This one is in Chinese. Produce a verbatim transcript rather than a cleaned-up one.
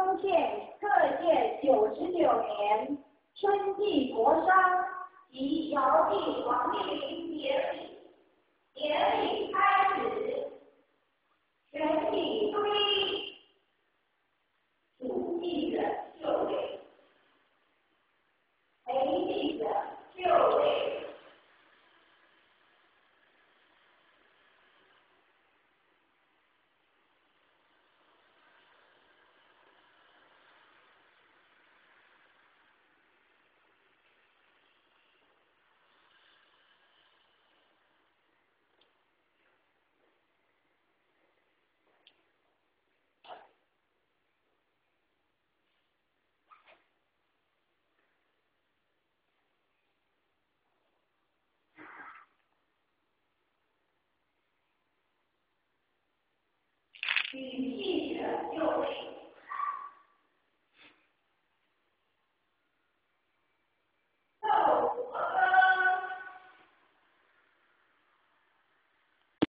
丰县特建九十九年春季国殇及尧帝王命名典礼，典礼开始，全体注意，主祭者就位，陪祭者就位。举祭者就位。